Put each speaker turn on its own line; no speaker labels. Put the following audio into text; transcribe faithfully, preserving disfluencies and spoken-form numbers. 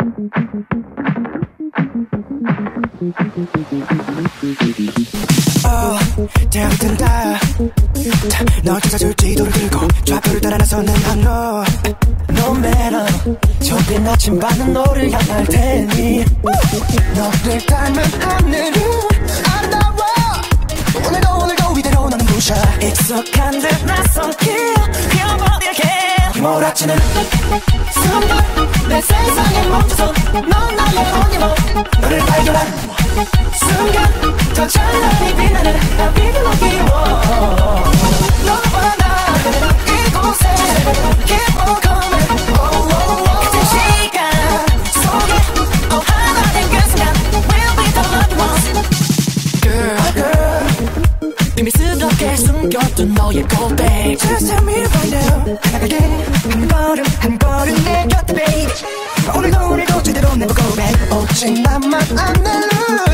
대학된다 널 찾아줄 지도를 들고 좌표를 따라 나서는 항로 No matter 좁힌 나침반은 너를 향할 테니 너를 닮은 하늘은 아름다워 오늘도 오늘도 이대로 나는 부셔 익숙한 듯 낯선 길 휘어버릴게 몰아치는 순간 내 세상에 멈춰서 넌 나의 언니로 너를 발견한 순간 더 찬란히 빛나는 I feel like you 너와 나 이곳에 keep on coming oh, oh, oh. 같은 시간 속에 또 하나 된 그 순간 We'll be the loved ones Girl, girl 비밀스럽게 숨겨둔 너의 고백 Just tell me right now 나가게 한 걸음 한 걸음 내 곁에 babe 오늘도 오늘도 제대로 내 고백 오직 나만 아는